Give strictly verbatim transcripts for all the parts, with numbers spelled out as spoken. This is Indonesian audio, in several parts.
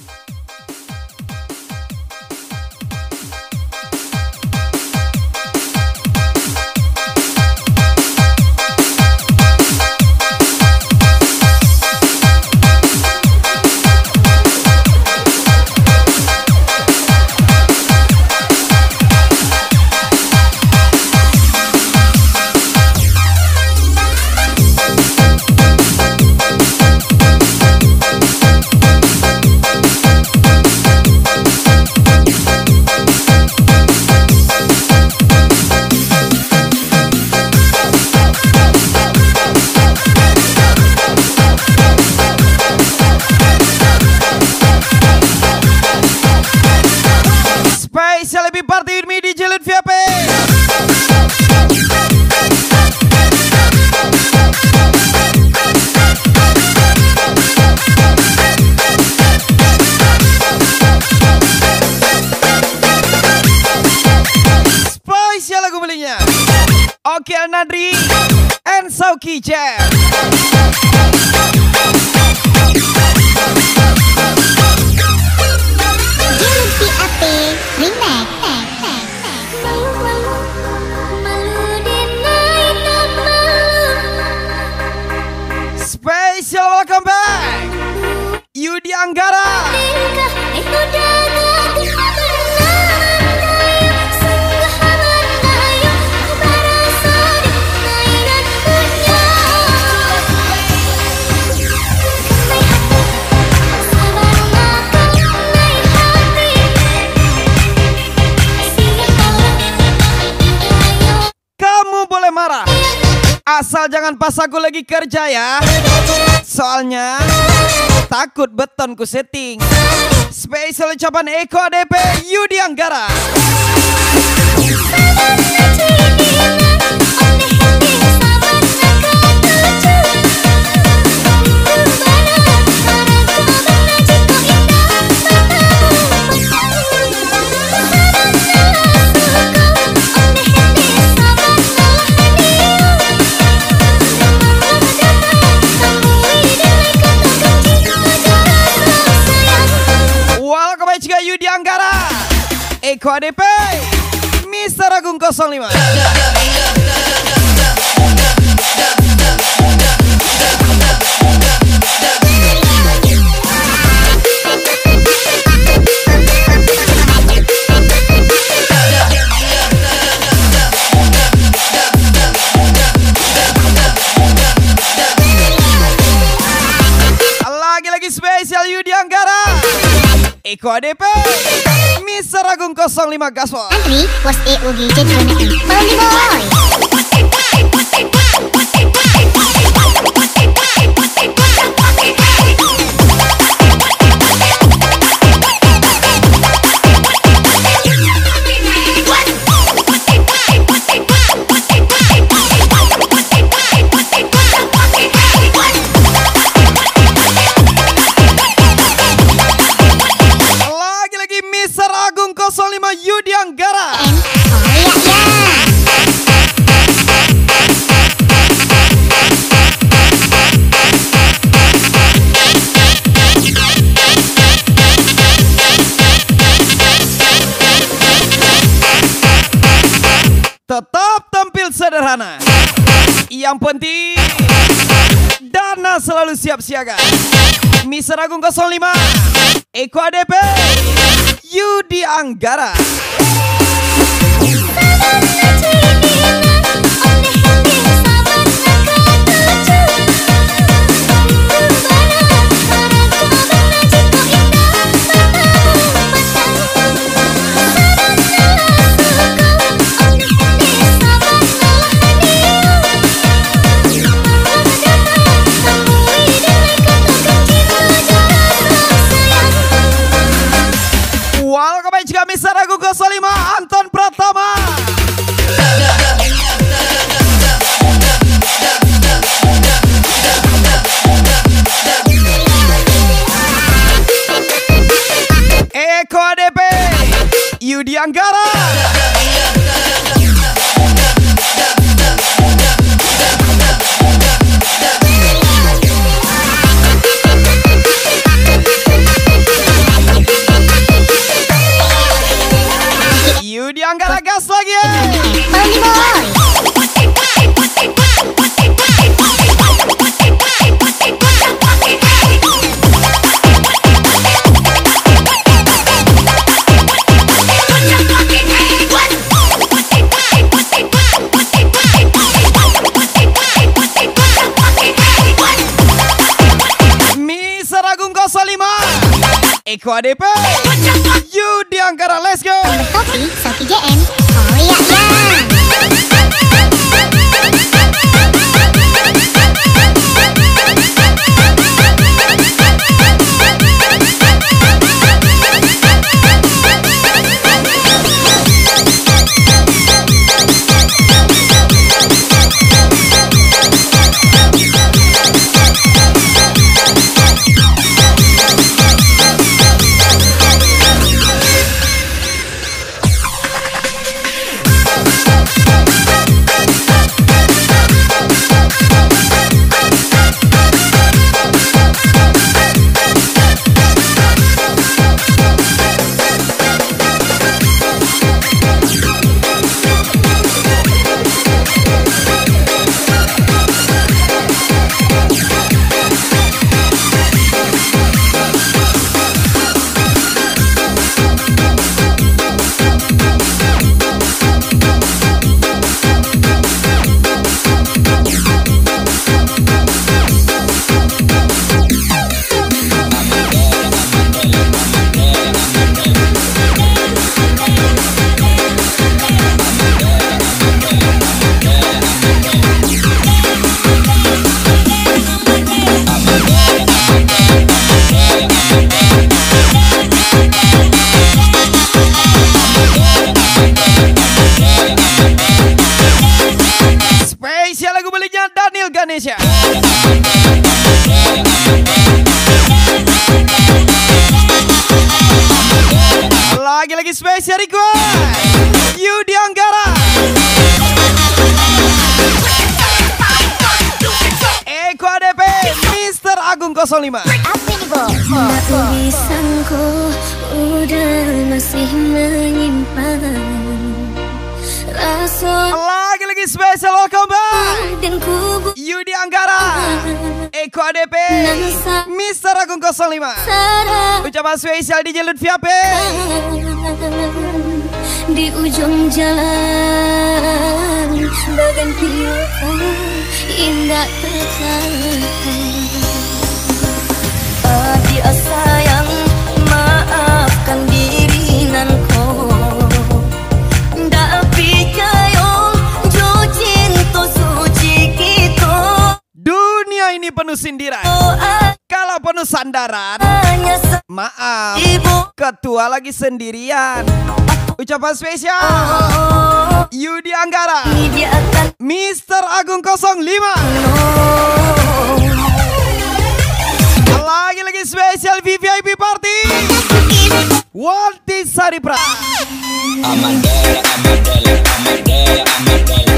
Oke, Nadri and Sauki Jam. Special welcome back Yudi Anggara. Marah asal jangan pas aku lagi kerja ya, soalnya takut beton ku setting. Spesial ucapan Eko A D P Yudi Anggara. Yudi Anggara, Eko A D P, Mister Agung nol lima. Lagi-lagi spesial Yudi Anggara, Eko A D P, Mister Agung nol lima Gaspol. Andri, was E U G J Bali Boy. nol lima Yudi Anggara. Tetap tampil sederhana, yang penting dana selalu siap siaga. Mister Agung nol lima, Eko A D P, Yudi Anggara. Mister Agung nol lima, Anton Pratama. Eko A D P, Yudi Anggara. nol lima Eko A D P Yudi Anggara, let's go. Kopi, Sofi J M. Oh iya iya. Indonesia. Lagi-lagi spesial request Yudi Anggara, Eko A D P, Mister Agung nol lima. Apa ini, Bo? Aku disangko udah masih menyimpan rasa. Lagi-lagi spesial welcome back Dan ku Yudi Anggara, Eko A D P, Mister Agung nol lima. Ucapan spesial di Jalur V I P di ujung jalan bagan pilukan indah terkata. Adik sayang maafkan diri nanko ndak percaya jo cinta suci kita. Dunia ini penuh sindiran, kalau penuh sandaran, maaf, ketua lagi sendirian. Ucapan spesial Yudi Anggara, Mister Agung nol lima. Lagi-lagi spesial V V I P Party Wanti Saripra. Amandela, Amandela, Amandela, Amandela.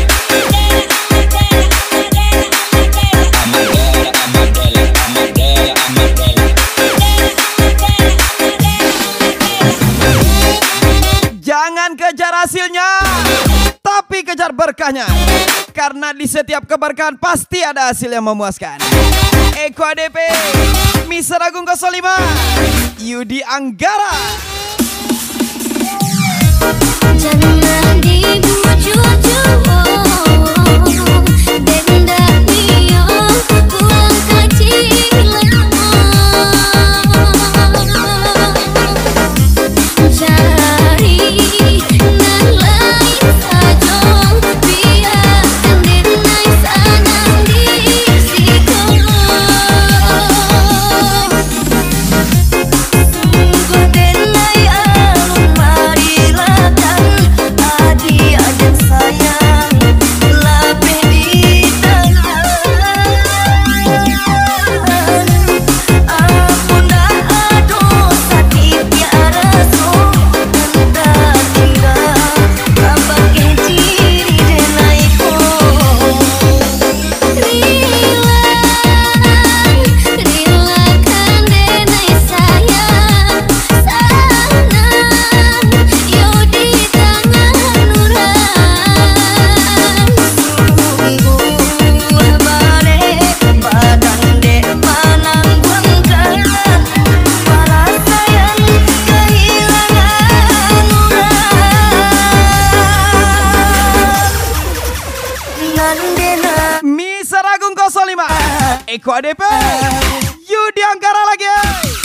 Amandela, Amandela, Amandela, Amandela. Jangan kejar hasilnya, tapi kejar berkahnya. Karena di setiap keberkahan pasti ada hasil yang memuaskan. Eko A D P, Mister Agung nol lima, Yudi Anggara. Jangan dibujuk-bujuk, benda niyo kurang kecil lama. Cari nan lain saja, biarkan denai sanang di situ. Sungguh denai alun marilakan adik dan sayang lapeh di tangan. Ampun dah ado sakit tiara so hendak tinggal pakai ciri denai ko. Rilang, rilakan denai sayang sanang yo di tangan orang. Sungguh balik badan dek panang bangkan para sayang kehilangan orang. Nandena Mister Agung nol lima, Eko A D P, Yudi Anggara lagi.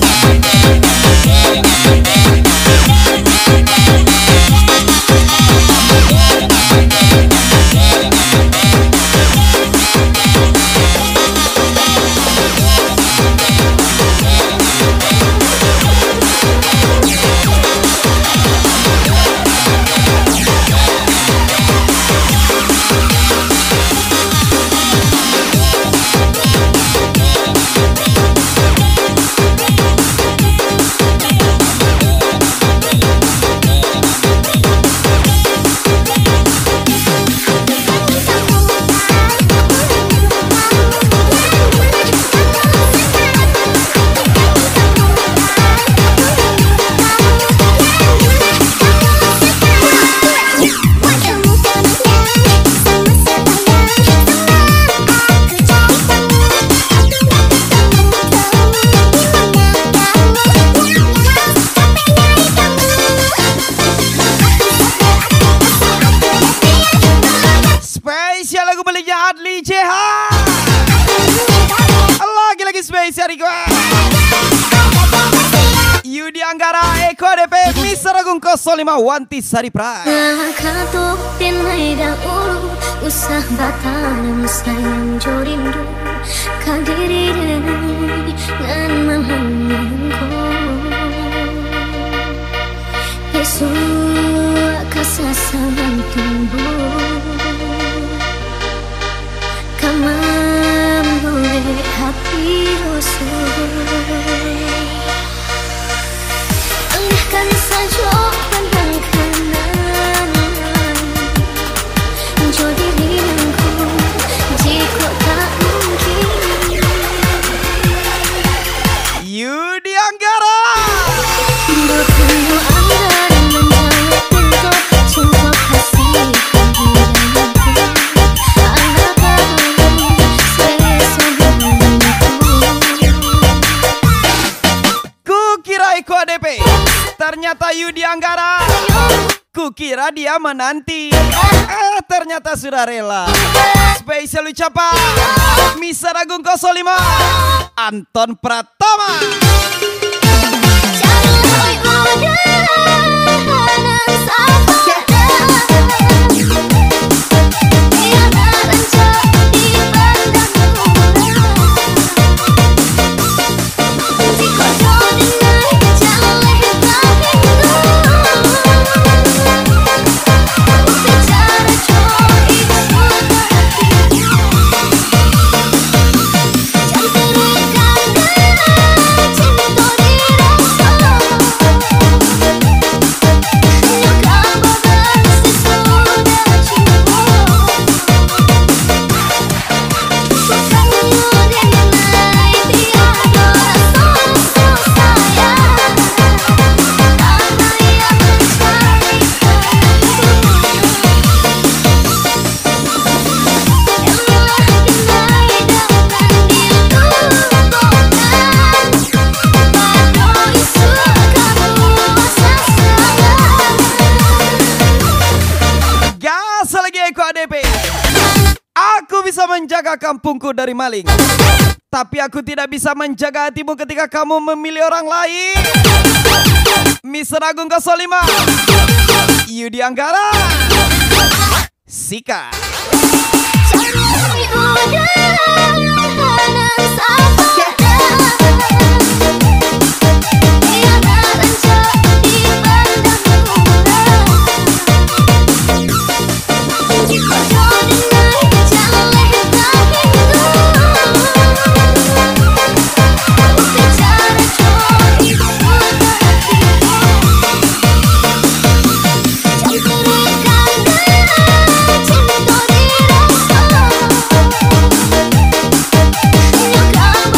spesial gue Yudi Anggara, Eko D P, Mister Agung nol lima, Wanti Sari Prai. Katuk pinai dahulu, usah batalem sayang jorindu, kadiri dengan menghanyangku. Yesus kasasangan tumbuh, kamam boleh hati rosul. Alihkan saja pandang kanan, jauh diriku jika tak mungkin. Yudi Anggara, Bertemu anggaran menjawab pintu cinta kasih panggilanku. Anak kamu kukira Eko D P, ternyata Yudi Anggara. Kukira dia menanti, eh ternyata sudah rela. Spesial ucapan Mister Agung nol lima, Anton Pratama. Aku bisa menjaga kampungku dari maling, tapi aku tidak bisa menjaga hatimu ketika kamu memilih orang lain. Mister Agung nol lima, Yudi Anggara, Sika. Cinta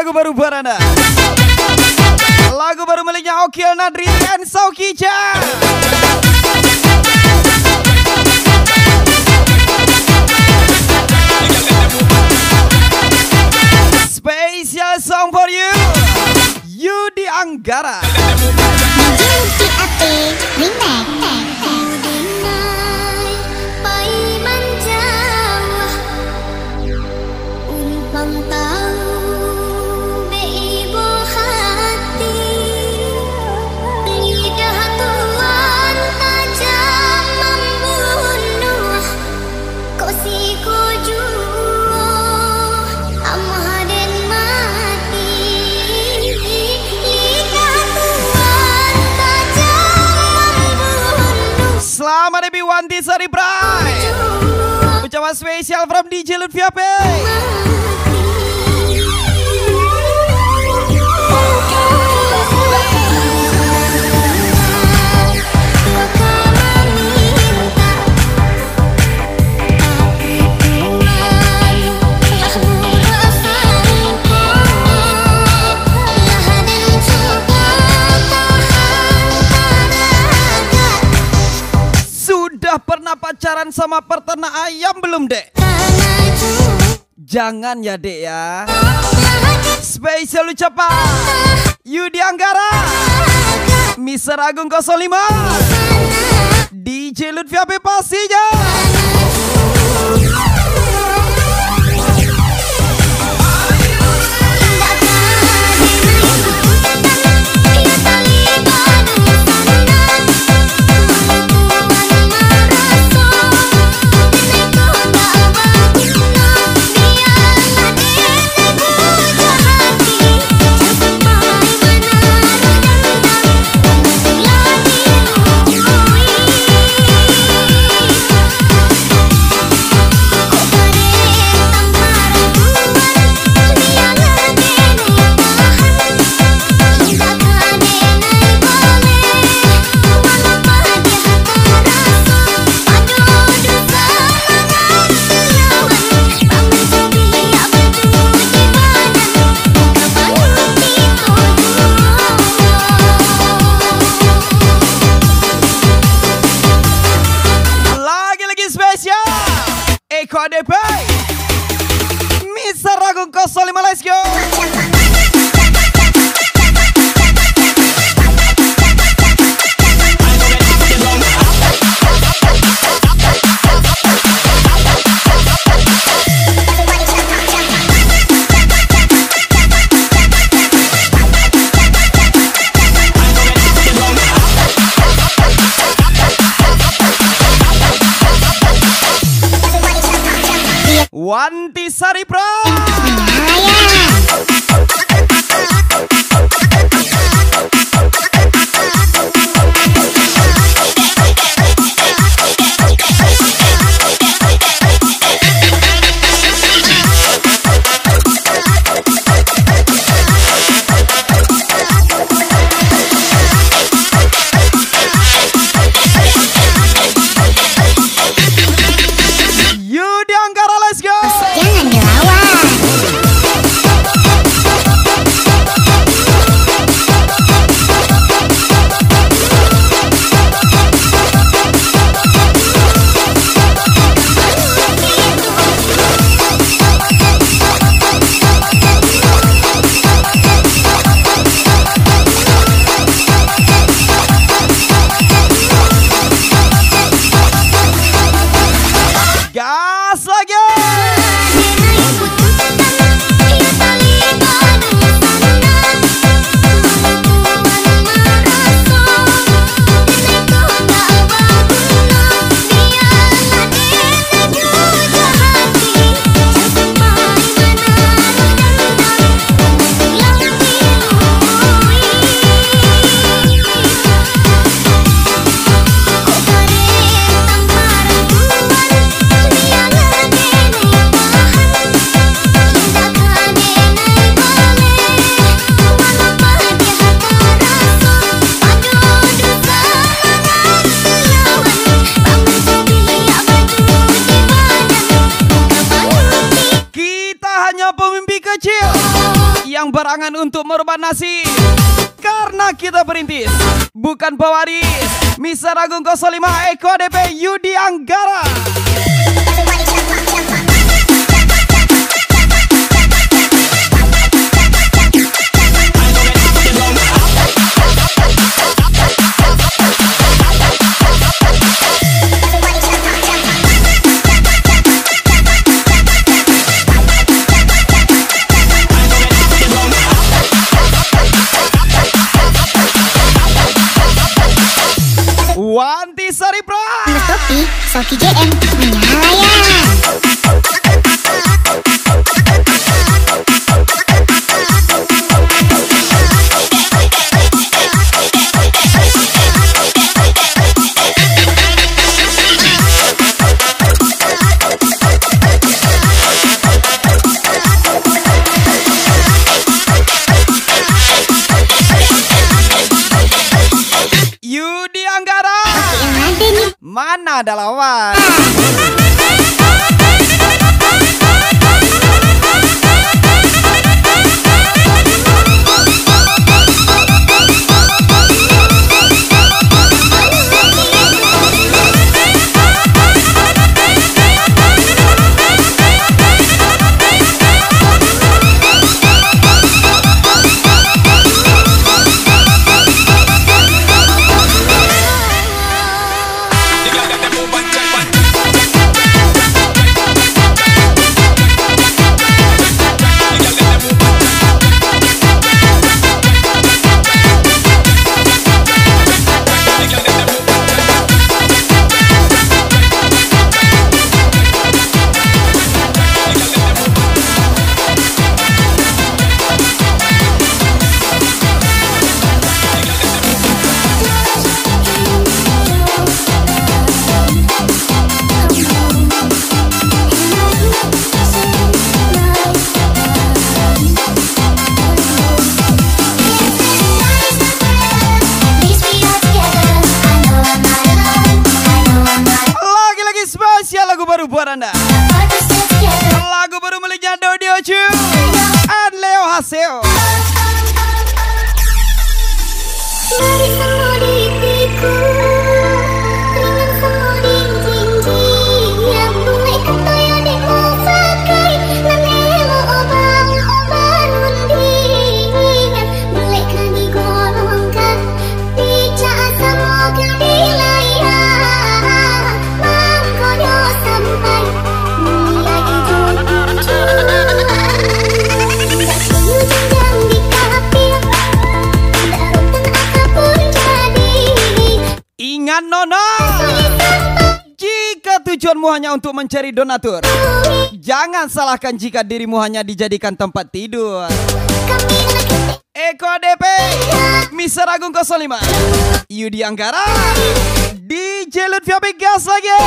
lagu baru buat Anda. Lagu baru miliknya Okil Nadri and Saukija. Special song for you, Yudi Anggara. Yuki Ate Remix. Selamat Debi Wanti Sari Bray. Ucapan spesial from D J Lutfi Ape. Pernah pacaran sama peternak ayam belum, Dek? Jangan ya, Dek ya. Spesial ucapan Yudi Anggara, Mister Agung nol lima, D J Lutfi Ape pastinya. Eko A D P, Mister Agung nol lima, let's go. Wanti Sari Pro. Yudi Anggara, let's go. Jangan dilawan. yang berangan untuk merubah nasib. Karena kita perintis, bukan pewaris. Mister Agung nol lima Eko A D P Yudi Anggara. Wanti Saripra. Topi, Soki J M, menyala ya. Yudi Anggara. Yang ada nih. Mana ada lawan? Baru buat Anda lagu baru miliknya Dodi Ochu and Leo Haseo. Mari semua diriku dengan semua dinding yang mulai ketoyo di musakai nan elo obang oban mendingan mulai kan digolongkan tidak semoga dilayar mangkono sampai mulai itu tidak senyum yang dikapir. Ingat Nona, jika tujuanmu hanya untuk mencari donatur, jangan salahkan jika dirimu hanya dijadikan tempat tidur. Eko A D P, Mister Agung nol lima, Yudi Anggara, D J Lutfi Apik gas lagi.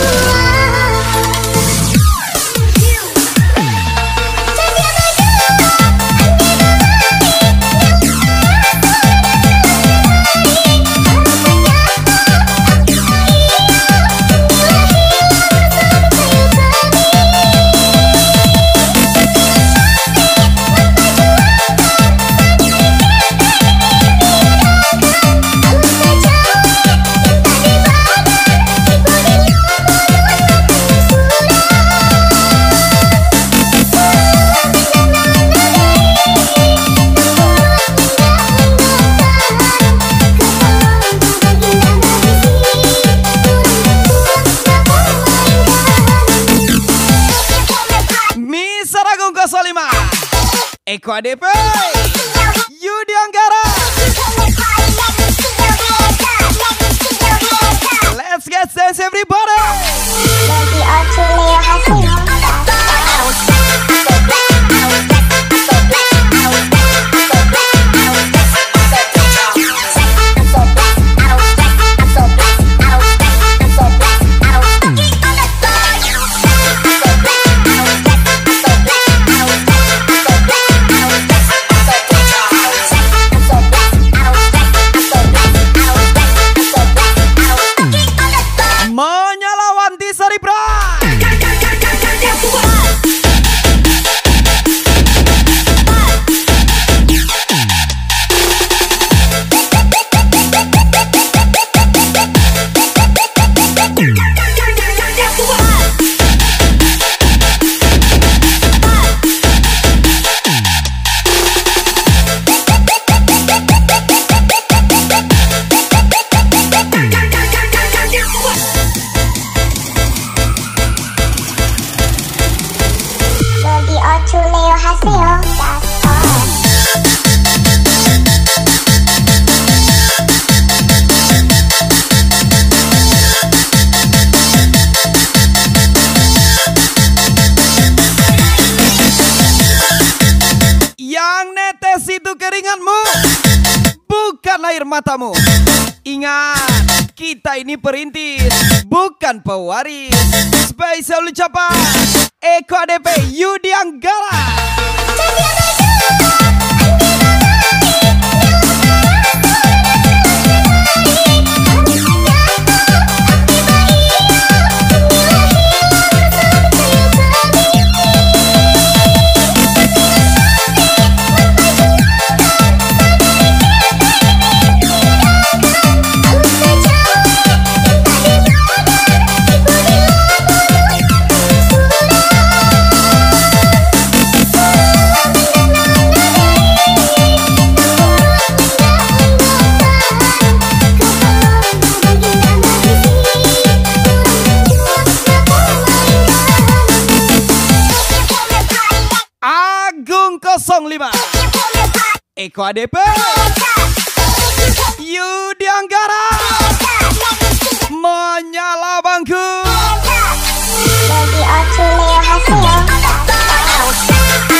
Eko A D P, Yudi Anggara. Let's get dance everybody. Lagi Ochu Leo Haseo. Menyala Wanti Saripra. Annyeonghaseyo, that's all. Yang netes itu keringatmu, bukan air matamu. Ingat, kita ini perintis, bukan pewaris. Spesial ucapan Eko A D P Yudi Anggara. nol lima Eko A D P Yudi Anggara menyala bangku. Lagi Annyeonghaseyo.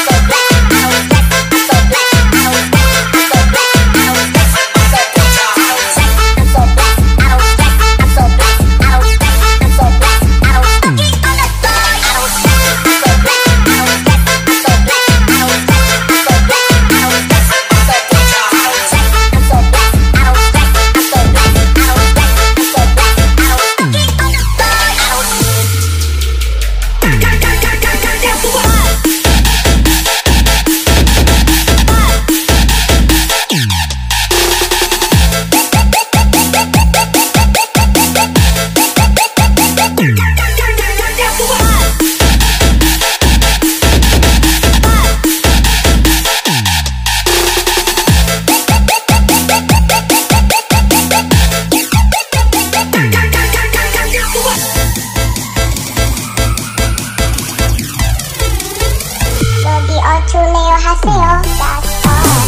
Annyeonghaseyo, that's all.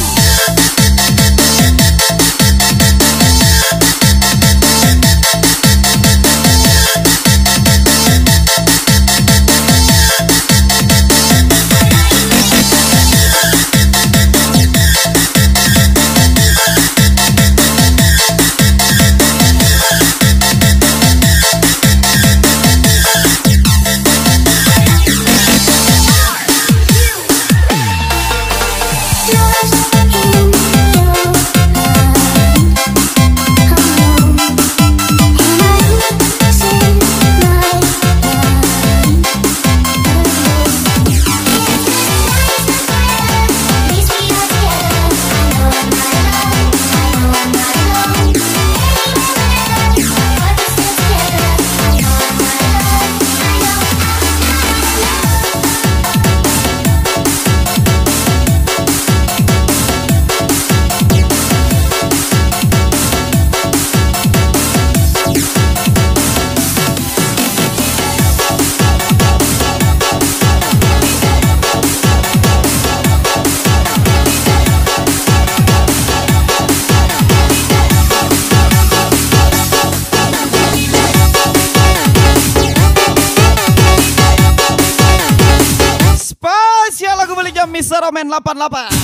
mister Roman delapan puluh delapan.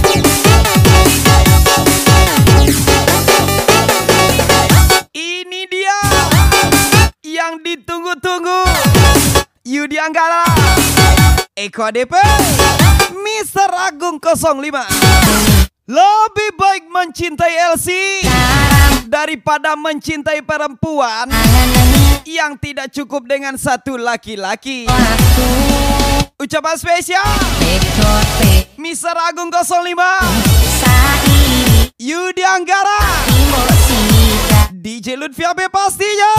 Ini dia yang ditunggu-tunggu, Yudi Anggara, Eko A D P, mister Agung nol lima. Lebih baik mencintai L C daripada mencintai perempuan yang tidak cukup dengan satu laki-laki. Ucapan spesial mister Agung nol lima, Yudi Anggara, D J Lutfi A B pastinya.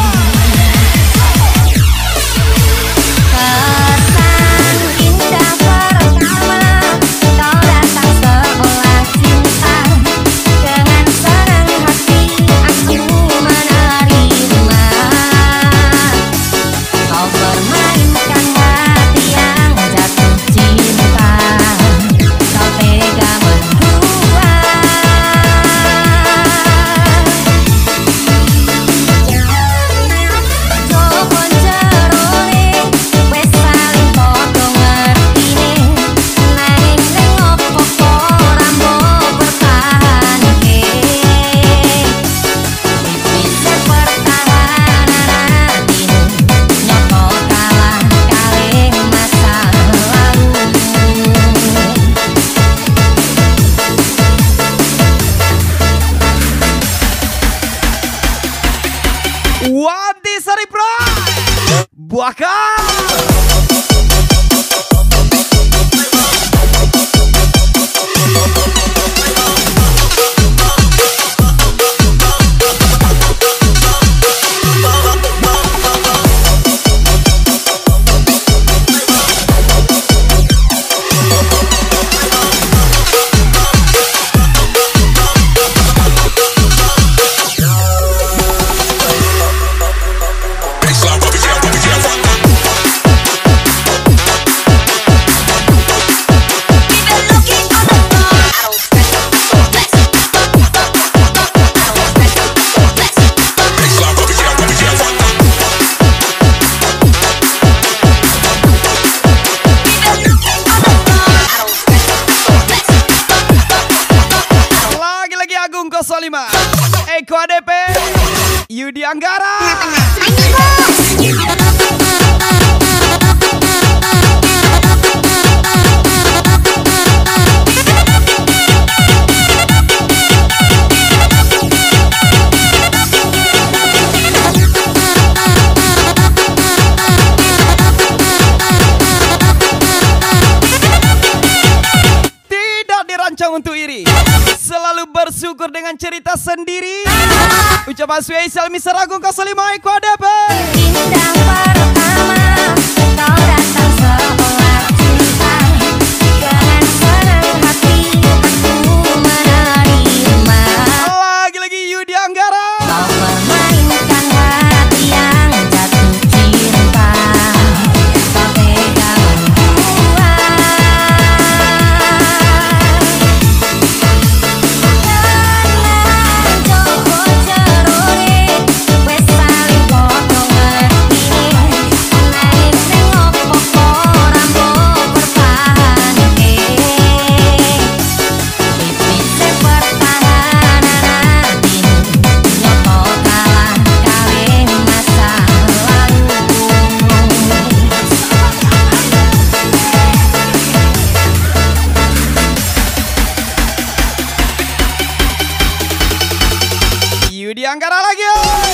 Kesan indah pertama kau datang seolah cinta. Dengan senang hati aku menerima. Kau permainkan hati yang jatuh cinta. Eko A D P, Yudi Anggara. Untuk iri, selalu bersyukur dengan cerita sendiri. Ucapan spesial Mister Agung nol lima Eko A D P. Indah pertama kau datang seolah cinta, dengan senang hati aku menerima. Lagi-lagi Yudi Anggara. Kau permainkan hati yang jatuh cinta, kau tega membuat Yudi Anggara lagi.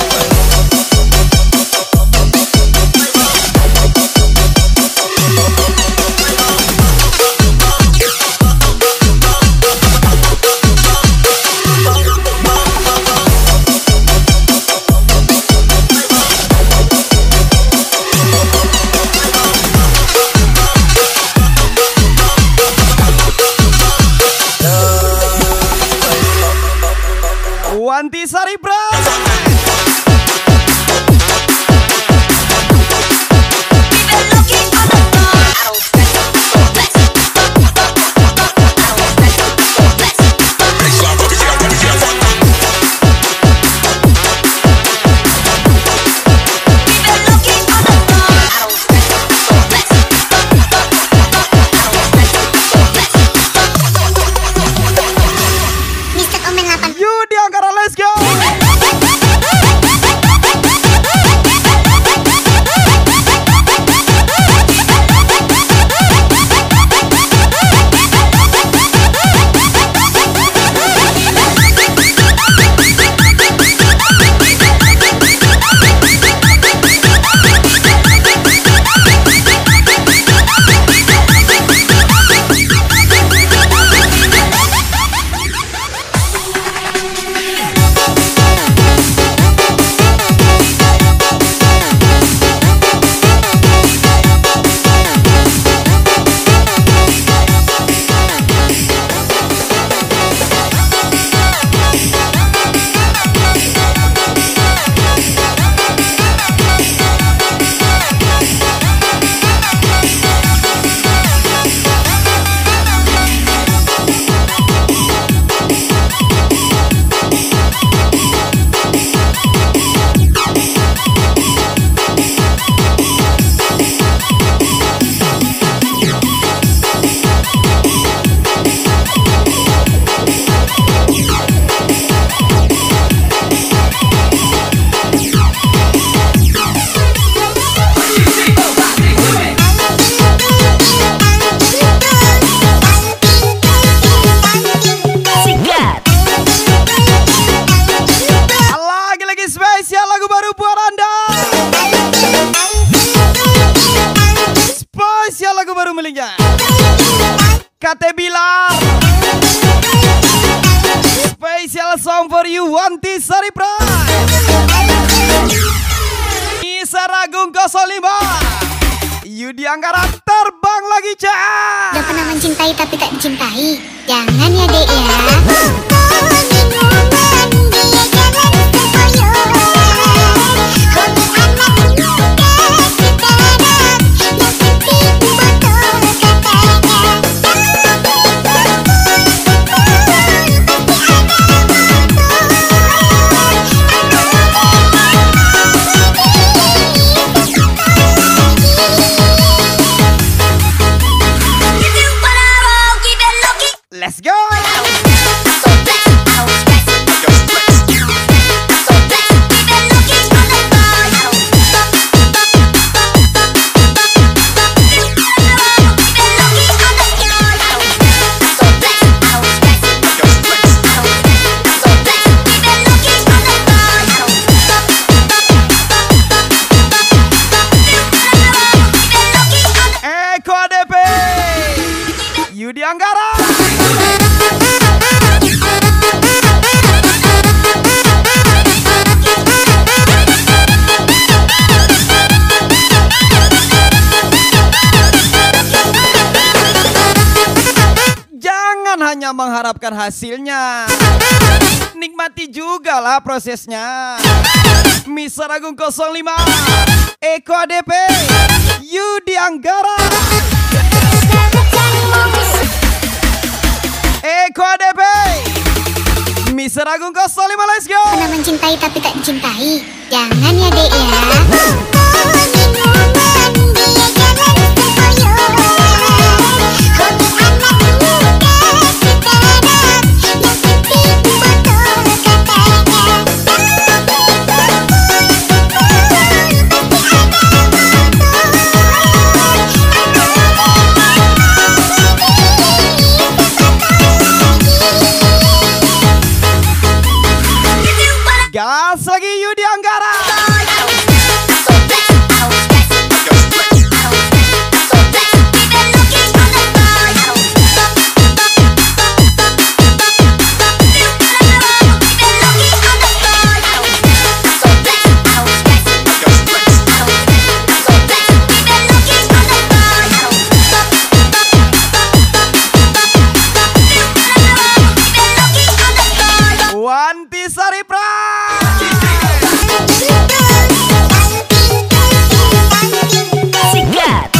Wanti Sari Bras. Yudi Anggara, let's go. Kate Bilar. Special song for you, Wanti Sari Bras. Mister Agung nol lima. Yudi Anggara terbang lagi, Cak. Udah pernah mencintai tapi tak dicintai. Jangan ya, Dek ya. Let's go. I was stressed, I was stressed. Yudi Anggara. Jangan hanya mengharapkan hasilnya, nikmati juga lah prosesnya. Mister Agung nol lima, Eko A D P, Yudi Anggara. Eko A D P, Mister Agung nol lima, let's go. Pernah mencintai tapi tak dicintai, jangan ya dek ya. Gas lagi Yudi Anggara. Wanti Saripra. Sikat.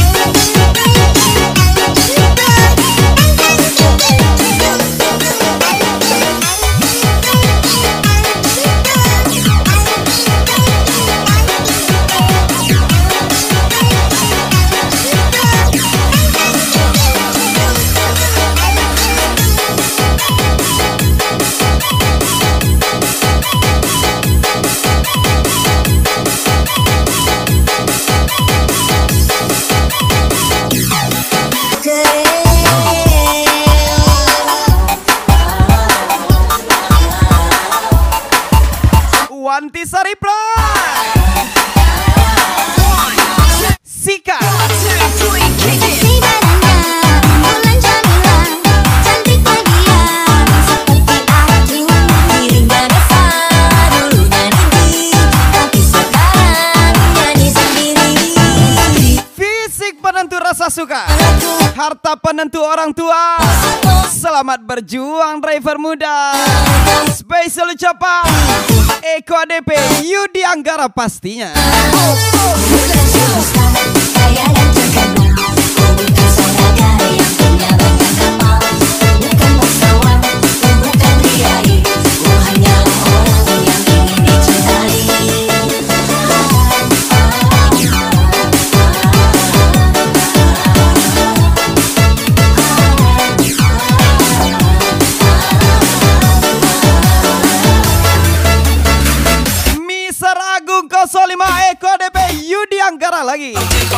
Wanti Saripra. Sika. Fisik penentu rasa suka, harta penentu orang tua. Selamat berjuang driver muda. Spesial ucapan Eko A D P, Yudi Anggara pastinya. Mister Agung nol lima, Eko A D P, Yudi Anggara lagi.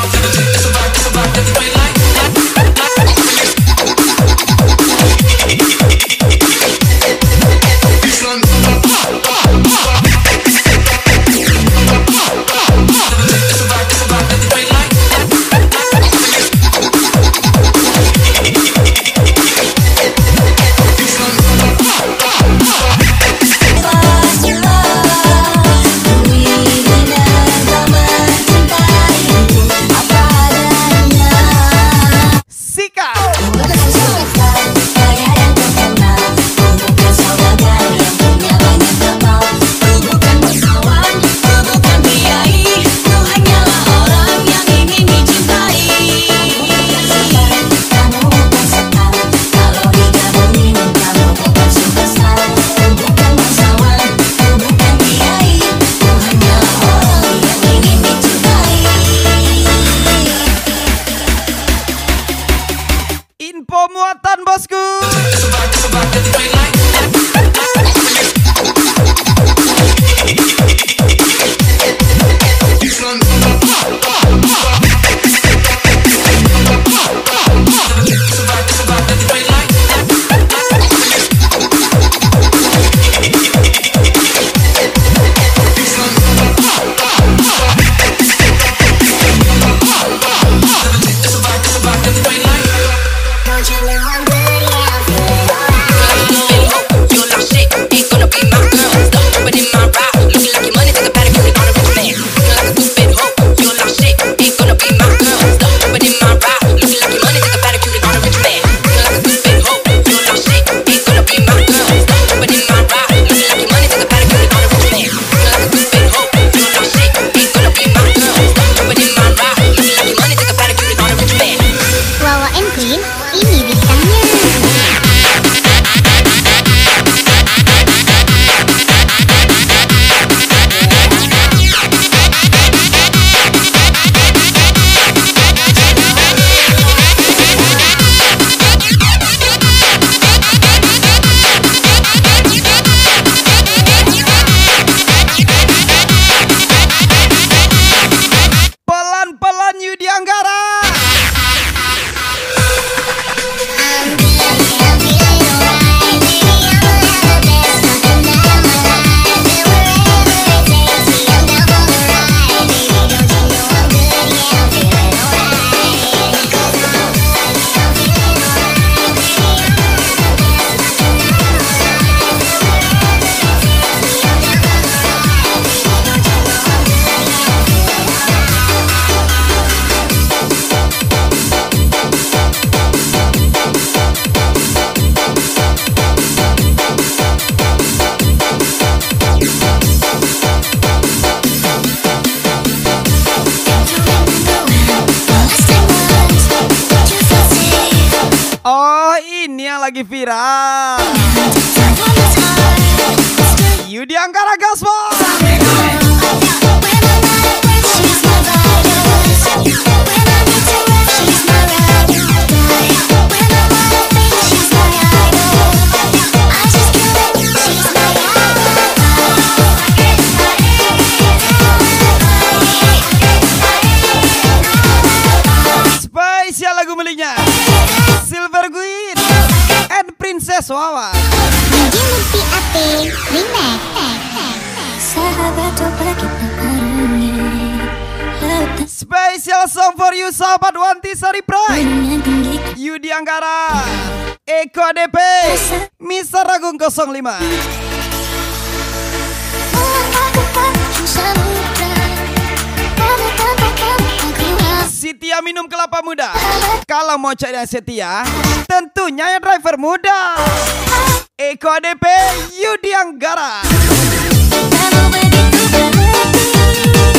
Info muatan bosku. Don't you know I'm Oh, ini yang lagi viral. Yudi Anggara Gaspol. Spesial lagu miliknya Silver Queen and Princess Wawa. Mungkin Ate Remix. Sahabat coba kita harumnya lautan Special song for you sahabat Wanti Sari Pride, dengan tinggi Yudi Anggara, Eko A D P, Mister Agung nol lima. aku pakai samudra kamu tanpakan aku Setia minum kelapa muda. Kalau mau cari yang setia, tentunya yang driver muda. Eko A D P, Yudi Anggara. kamu begitu berarti